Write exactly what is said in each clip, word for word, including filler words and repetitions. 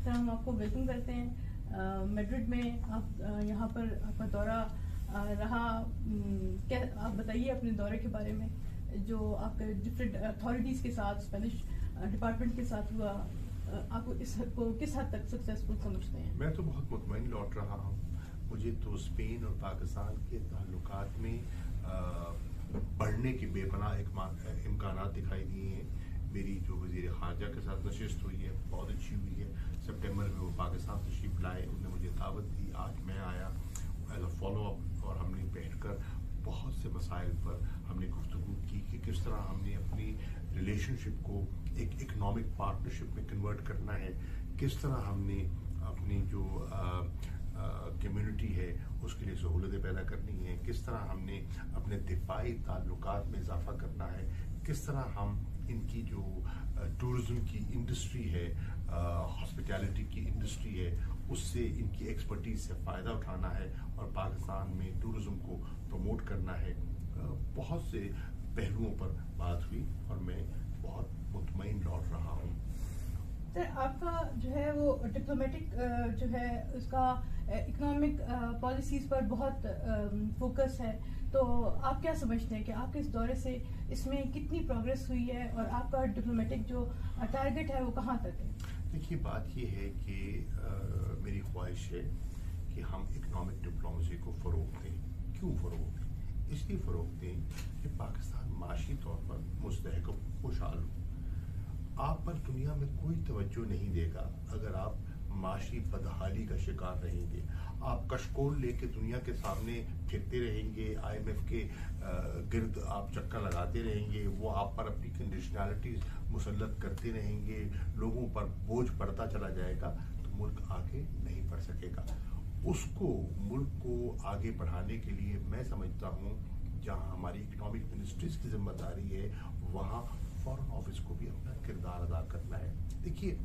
سر ہم آپ کو ویلکم کرتے ہیں میڈرڈ میں. آپ یہاں پر آپ کا دورہ رہا, کیا آپ بتائیے اپنے دورے کے بارے میں, جو آپ کے ڈفرینٹ اتھارٹیز کے ساتھ, اسپینش ڈپارٹمنٹ کے ساتھ ہوا, آپ اس کو کس حد تک سکسیسفل سمجھتے ہیں؟ میں تو بہت مطمئن لوٹ رہا ہوں. مجھے تو اسپین اور پاکستان کے تعلقات میں بڑھنے کے بے پناہ امکانات دکھائی دیے ہیں. میری جو وزیر خارجہ کے ساتھ نشست ہوئی ہے بہت اچھی ہوئی ہے. سپٹمبر میں وہ پاکستان تشریف لائے, انہوں نے مجھے دعوت دی, آج میں آیا ایز اے فالو اپ, اور ہم نے بیٹھ کر بہت سے مسائل پر ہم نے گفتگو کی کہ کس طرح ہم نے اپنی ریلیشن شپ کو ایک اکنامک پارٹنرشپ میں کنورٹ کرنا ہے, کس طرح ہم نے اپنی جو کمیونٹی ہے اس کے لیے سہولتیں پیدا کرنی ہیں, کس طرح ہم نے اپنے دفاعی تعلقات میں اضافہ کرنا ہے, کس طرح ہم ان کی جو ٹورزم کی انڈسٹری ہے, ہاسپٹیلٹی کی انڈسٹری ہے, اس سے ان کی ایکسپرٹیز سے فائدہ اٹھانا ہے اور پاکستان میں ٹورزم کو پروموٹ کرنا ہے. بہت سے پہلوؤں پر بات ہوئی اور میں بہت مطمئن لوٹ رہا ہوں. سر آپ کا جو ہے وہ ڈپلومیٹک جو ہے اس کا اکنامک پالیسیز پر بہت فوکس ہے, تو آپ کیا سمجھتے ہیں کہ آپ کے اس دورے سے اس میں کتنی پروگریس ہوئی ہے اور آپ کا ڈپلومیٹک جو ٹارگیٹ ہے وہ کہاں تک ہے؟ دیکھیے بات یہ ہے کہ میری خواہش ہے کہ ہم اکنامک ڈپلومیسی کو فروغ دیں. کیوں فروغ دیں؟ اس لیے فروغ دیں کہ پاکستان معاشی طور پر مستحکم خوشحال ہو. آپ پر دنیا میں کوئی توجہ نہیں دے گا اگر آپ معاشی بدحالی کا شکار رہیں گے. آپ کشکول لے کے دنیا کے سامنے پھرتے رہیں گے, آئی ایم ایف کے گرد آپ چکر لگاتے رہیں گے, وہ آپ پر اپنی کنڈیشنالٹیز مسلط کرتے رہیں گے, لوگوں پر بوجھ پڑتا چلا جائے گا, تو ملک آگے نہیں بڑھ سکے گا. اس کو ملک کو آگے بڑھانے کے لیے میں سمجھتا ہوں جہاں ہماری اکنامک منسٹریز کی ذمہ داری ہے وہاں فارن آفس کو بھی اپنا کردار ادا کرنا ہے. دیکھیے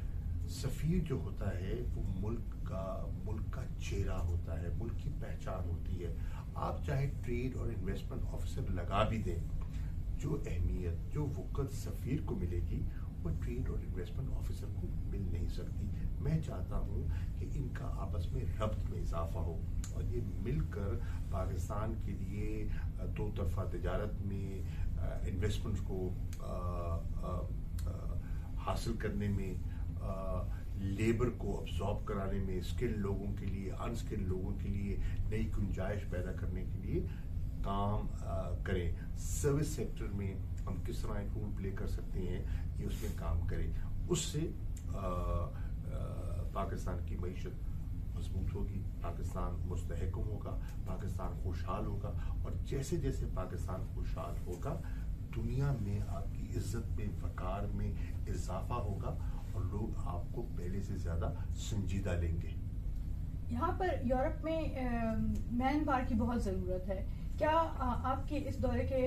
سفیر جو ہوتا ہے وہ ملک کا ملک کا چہرہ ہوتا ہے, ملک کی پہچان ہوتی ہے. آپ چاہے ٹریڈ اور انویسٹمنٹ آفیسر لگا بھی دیں, جو اہمیت جو وقت سفیر کو ملے گی وہ ٹریڈ اور انویسٹمنٹ آفیسر کو مل نہیں سکتی. میں چاہتا ہوں کہ ان کا آپس میں ربط میں اضافہ ہو اور یہ مل کر پاکستان کے لیے دو طرفہ تجارت میں انویسٹمنٹ کو حاصل کرنے میں, لیبر کو ابزارب کرانے میں, اسکل لوگوں کے لیے ان اسکل لوگوں کے لیے نئی گنجائش پیدا کرنے کے لیے کام کریں. سروس سیکٹر میں ہم کس طرح ایک رول پلے کر سکتے ہیں یہ اس میں کام کریں. اس سے پاکستان کی معیشت مضبوط ہوگی, پاکستان مستحکم ہوگا, پاکستان خوشحال ہوگا, اور جیسے جیسے پاکستان خوشحال ہوگا دنیا میں آپ کی عزت میں وقار میں اضافہ ہوگا اور لوگ آپ کو پہلے سے زیادہ سنجیدہ لیں گے. یہاں پر یورپ میں مین پاور کی بہت ضرورت ہے. کیا آپ کے اس دورے کے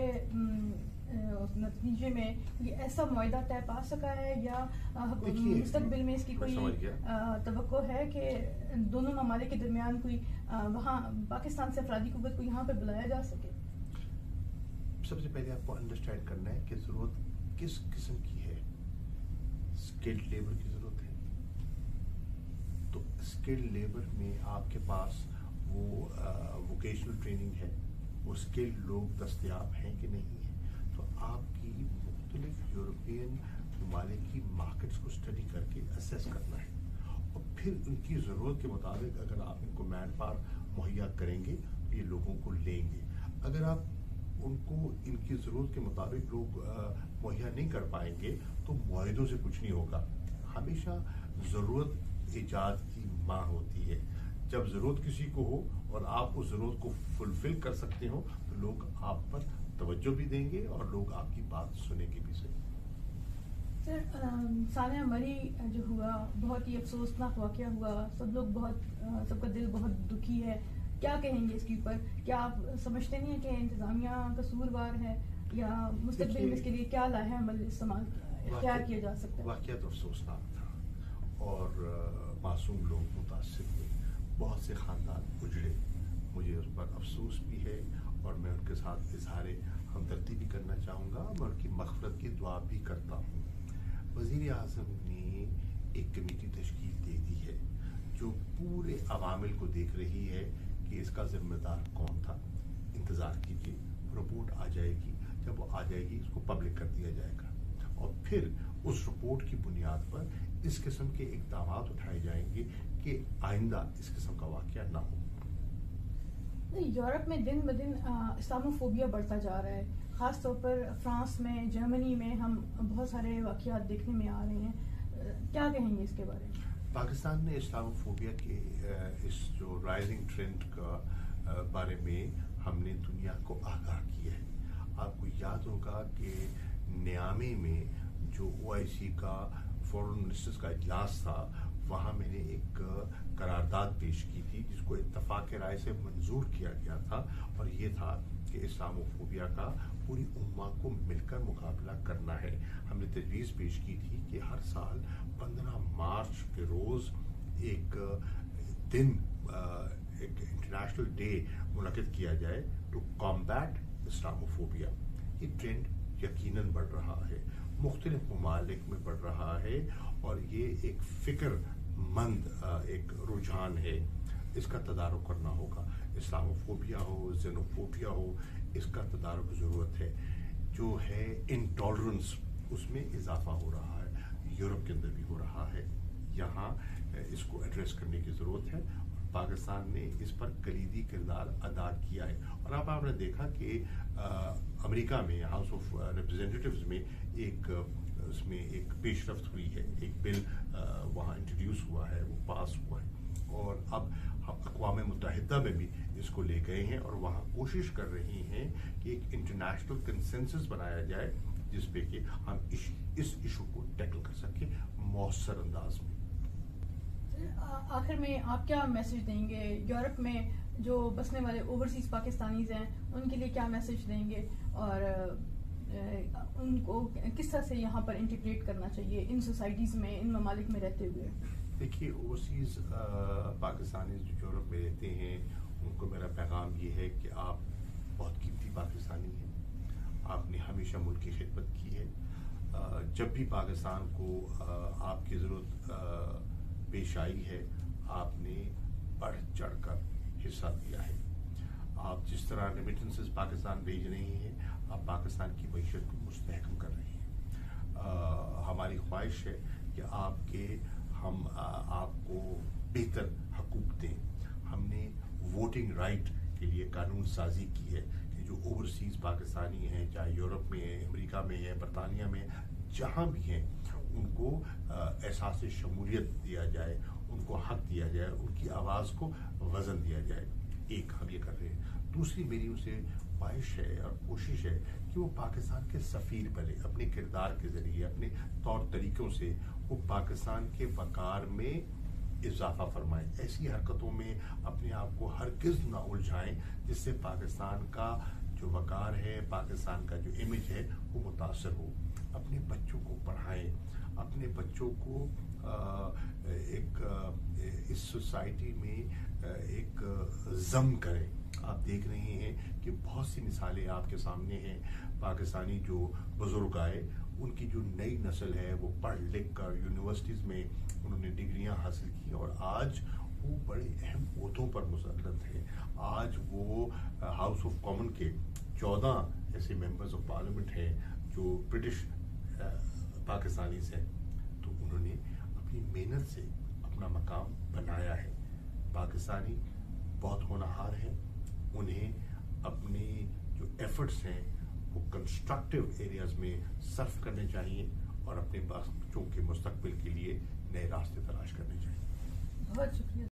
نتیجے میں ایسا معاہدہ طے پا سکا ہے یا مستقبل میں اس کی کوئی توقع ہے کہ دونوں ممالک کے درمیان کوئی وہاں پاکستان سے افرادی قوت کو یہاں پہ بلایا جا سکے؟ سب سے پہلے آپ کو انڈرسٹینڈ کرنا ہے کہ ضرورت کس قسم کی ہے. اسکلڈ لیبر کی ضرورت ہے, تو اسکلڈ لیبر میں آپ کے پاس وہ ووکیشنل ٹریننگ ہے, وہ اسکلڈ لوگ دستیاب ہیں کہ نہیں ہیں. تو آپ کی مختلف یورپین ممالک کی مارکیٹس کو اسٹڈی کر کے اسیس کرنا ہے, اور پھر ان کی ضرورت کے مطابق اگر آپ ان کو مین پاور مہیا کریں گے تو یہ لوگوں کو لیں گے. اگر آپ ان کو ان کی ضرورت کے مطابق لوگ مہیا نہیں کر پائیں گے تو معاہدوں سے کچھ نہیں ہوگا. ہمیشہ ضرورت ایجاد کی ماں ہوتی ہے. جب ضرورت کسی کو ہو اور آپ اس ضرورت کو فلفل کر سکتے ہو تو لوگ آپ پر توجہ بھی دیں گے اور لوگ آپ کی بات سنیں گے بھی صحیح. سر سانحہ مری جو ہوا بہت ہی افسوسناک واقعہ ہوا, سب لوگ بہت سب کا دل بہت دکھی ہے. کیا کہیں گے اس کے اوپر؟ کیا آپ سمجھتے نہیں ہیں کہ انتظامیہ قصوروار ہے یا مستقبل میں اس کے لیے کیا لاہے عمل استعمال اختیار کیا جا سکتا ہے؟ واقعہ تو افسوسناک تھا اور معصوم لوگ متاثر ہوئے, بہت سے خاندان اجڑے. مجھے اس پر افسوس بھی ہے اور میں ان کے ساتھ اظہار ہمدردی بھی کرنا چاہوں گا, میں ان کی مغفرت کی دعا بھی کرتا ہوں. وزیر اعظم نے ایک کمیٹی تشکیل دے پورے عوامل کو دیکھ رہی ہے کہ اس کا ذمہ دار کون تھا. انتظار کیجیے, رپورٹ آ جائے گی, جب وہ آ جائے گی اس کو پبلک کر دیا جائے گا, اور پھر اس رپورٹ کی بنیاد پر اس قسم کے اقدامات اٹھائے جائیں گے کہ آئندہ اس قسم کا واقعہ نہ ہو. یورپ میں دن بدن اسلاموفوبیا بڑھتا جا رہا ہے, خاص طور پر فرانس میں, جرمنی میں ہم بہت سارے واقعات دیکھنے میں آ رہے ہیں. کیا کہیں گے اس کے بارے میں؟ پاکستان نے اسلاموفوبیا کے اس جو رائزنگ ٹرینڈ کا بارے میں ہم نے دنیا کو آگاہ کیا ہے. آپ کو یاد ہوگا کہ نیامے میں جو او آئی سی کا فورن منسٹرز کا اجلاس تھا, وہاں میں نے ایک قرارداد پیش کی تھی جس کو اتفاق رائے سے منظور کیا گیا تھا, اور یہ تھا کہ اسلاموفوبیا کا پوری امہ کو مل کر مقابلہ کرنا ہے. ہم نے تجویز پیش کی تھی کہ ہر سال پندرہ مارچ کے روز ایک دن, ایک انٹرنیشنل ڈے منعقد کیا جائے ٹو کامبیٹ اسلاموفوبیا. یہ ٹرینڈ یقیناً بڑھ رہا ہے, مختلف ممالک میں بڑھ رہا ہے, اور یہ ایک فکر مند ایک رجحان ہے. اس کا تدارک کرنا ہوگا. اسلاموفوبیا ہو, زینوفوبیا ہو, اس کا تدارک ضرورت ہے. جو ہے انٹالرنس, اس میں اضافہ ہو رہا ہے, یورپ کے اندر بھی ہو رہا ہے. یہاں اس کو ایڈریس کرنے کی ضرورت ہے. پاکستان نے اس پر کلیدی کردار ادا کیا ہے, اور اب آپ نے دیکھا کہ امریکہ میں ہاؤس آف ریپرزینٹیٹیوز میں ایک اس میں ایک پیش رفت ہوئی ہے, ایک بل وہاں انٹروڈیوس ہوا ہے, وہ پاس ہوا ہے, اور اب اقوام متحدہ میں بھی اس کو لے گئے ہیں, اور وہاں کوشش کر رہی ہیں کہ ایک انٹرنیشنل کنسنسس بنایا جائے جس پہ کہ ہم اس ایشو کو ٹیکل کر سکیں مؤثر انداز میں. آخر میں آپ کیا میسج دیں گے یورپ میں جو بسنے والے اوورسیز پاکستانیز ہیں, ان کے لیے کیا میسج دیں گے, اور ان کو کس طرح سے یہاں پر انٹیگریٹ کرنا چاہیے ان سوسائٹیز میں, ان ممالک میں رہتے ہوئے؟ دیکھیے, اوورسیز پاکستانی جو یورپ میں رہتے ہیں, ان کو میرا پیغام یہ ہے کہ آپ بہت قیمتی پاکستانی ہیں, آپ نے ہمیشہ ملک کی خدمت کی ہے. جب بھی پاکستان کو آپ کی ضرورت پیش آئی ہے, آپ نے بڑھ چڑھ کر حصہ دیا ہے. آپ جس طرح ریمیٹنسز پاکستان بھیج رہی ہیں, آپ پاکستان کی معیشت کو مستحکم کر رہی ہیں. ہماری خواہش ہے کہ آپ کے ہم آپ کو بہتر حقوق دیں. ہم نے ووٹنگ رائٹ کے لیے قانون سازی کی ہے کہ جو اوورسیز پاکستانی ہیں, چاہے یورپ میں ہیں, امریکہ میں ہیں, برطانیہ میں, جہاں بھی ہیں, ان کو احساس شمولیت دیا جائے, ان کو حق دیا جائے, ان کی آواز کو وزن دیا جائے. ایک ہم یہ کر رہے ہیں. دوسری میری اسے خواہش ہے اور کوشش ہے کہ وہ پاکستان کے سفیر بنے, اپنے کردار کے ذریعے, اپنے طور طریقوں سے وہ پاکستان کے وقار میں اضافہ فرمائیں. ایسی حرکتوں میں اپنے آپ کو ہرگز نہ الجھائیں جس سے پاکستان کا جو وقار ہے, پاکستان کا جو امیج ہے, وہ متاثر ہو. اپنے بچوں کو پڑھائیں, اپنے بچوں کو ایک اس سوسائٹی میں ایک ضم کریں. آپ دیکھ رہے ہیں کہ بہت سی مثالیں آپ کے سامنے ہیں. پاکستانی جو بزرگ آئے, ان کی جو نئی نسل ہے وہ پڑھ لکھ کر یونیورسٹیز میں انہوں نے ڈگریاں حاصل کی, اور آج وہ بڑے اہم عہدوں پر مسلط ہیں. آج وہ ہاؤس آف کامن کے چودہ ایسے ممبرز آف پارلیمنٹ ہیں جو برٹش پاکستانی ہیں. تو انہوں نے اپنی محنت سے اپنا مقام بنایا ہے. پاکستانی بہت ہونہار ہیں, انہیں اپنے جو ایفرٹس ہیں وہ کنسٹرکٹیو ایریاز میں صرف کرنے چاہیے, اور اپنے بچوں کے مستقبل کے لیے نئے راستے تلاش کرنے چاہیے. بہت شکریہ.